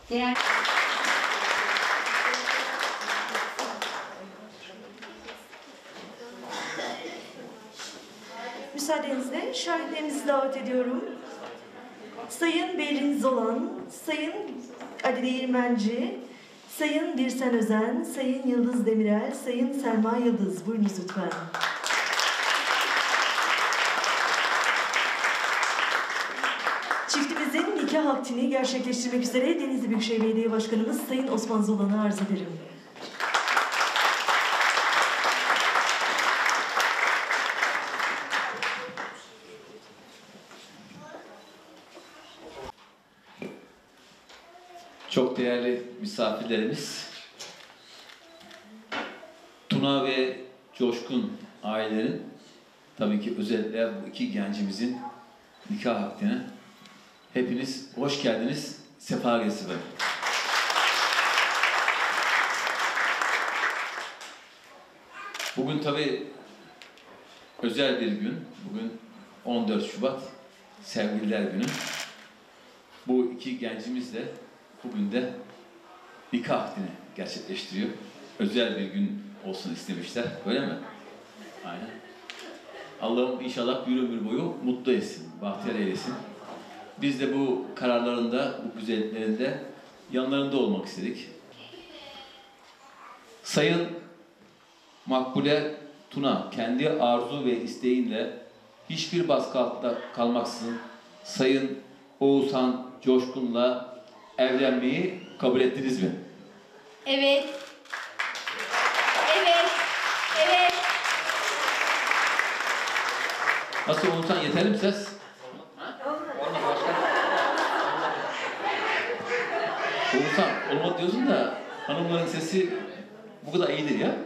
Değer... Müsaadenizle şahitlerimizi davet ediyorum. Sayın Berin Zolan, Sayın Ali Değirmenci, Sayın Birsen Özen, Sayın Yıldız Demirel, Sayın Selma Yıldız. Buyurunuz lütfen. Çiftimizin nikah akdini gerçekleştirmek üzere Denizli Büyükşehir Belediye Başkanımız Sayın Osman Zolan'ı arz ederim. Çok değerli misafirlerimiz, Tuna ve Coşkun ailelerin, tabii ki özellikle bu iki gencimizin nikah akdine hepiniz hoş geldiniz, sefa getirdiniz. Bugün tabii özel bir gün, bugün 14 Şubat Sevgililer Günü. Bu iki gencimiz de bugün de nikah akdini gerçekleştiriyor. Özel bir gün olsun istemişler. Öyle mi? Aynen. Allah'ım inşallah bir ömür boyu mutlu etsin, bahtiyar eylesin. Biz de bu kararlarında, bu güzelliklerinde yanlarında olmak istedik. Sayın Makbule Tuna kendi arzu ve isteğinle hiçbir baskı altında kalmaksızın Sayın Oğuzhan Coşkun'la evlenmeyi kabul ettiniz mi? Evet. Evet. Evet. Nasıl Oğuzhan, yeterli mi ses? Oğuzhan olmadı diyorsun da hanımların sesi bu kadar iyidir ya.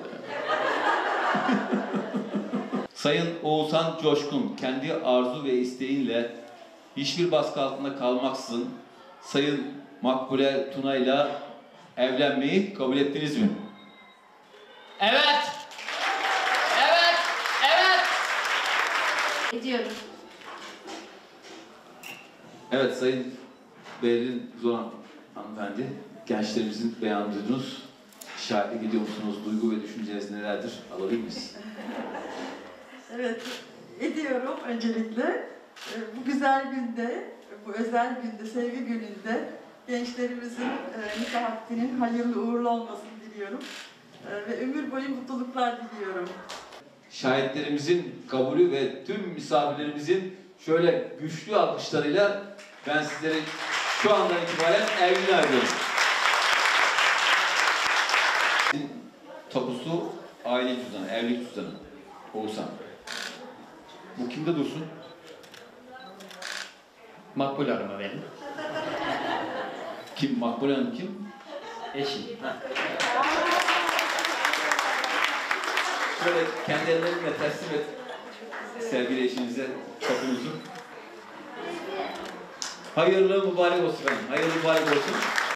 Sayın Oğuzhan Coşkun kendi arzu ve isteğinle hiçbir baskı altında kalmaksızın Sayın Makbule Tuna'yla evlenmeyi kabul ettiniz mi? Evet. Evet. Evet. Ediyorum. Evet, Sayın Berin Zolan hanımefendi, gençlerimizin beyanını duydunuz. Şahitlik ediyor musunuz? Duygu ve düşünceniz nelerdir? Alabilir miyiz? Evet, ediyorum öncelikle. Bu güzel günde, bu özel günde, sevgi gününde gençlerimizin nikah akdinin hayırlı uğurlu olmasını diliyorum. Ve ömür boyu mutluluklar diliyorum. Şahitlerimizin kabulü ve tüm misafirlerimizin şöyle güçlü alkışlarıyla ben sizleri şu andan itibaren evine ediyorum. Tapusu aile cüzdanı, evlilik cüzdanı. Oğuzhan. Bu kimde dursun? Makbule Hanım'a verin. Kim? Makbule Hanım kim? Eşim. Şöyle kendi ellerinle teslim et sevgili eşinize tapumuzu. Hayırlı mübarek olsun efendim. Hayırlı mübarek olsun.